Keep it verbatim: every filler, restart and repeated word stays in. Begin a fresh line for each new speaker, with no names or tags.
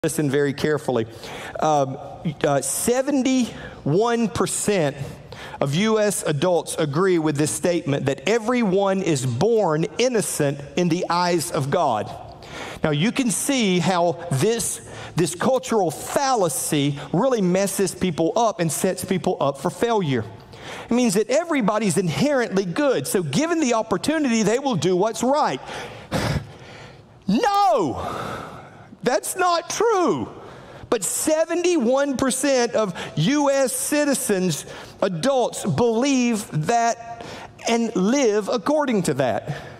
Listen very carefully. Um, uh, seventy-one percent of U S adults agree with this statement that everyone is born innocent in the eyes of God. Now you can see how this, this cultural fallacy really messes people up and sets people up for failure. It means that everybody's inherently good, so given the opportunity, they will do what's right. No! That's not true. But seventy-one percent of U S citizens, adults, believe that and live according to that.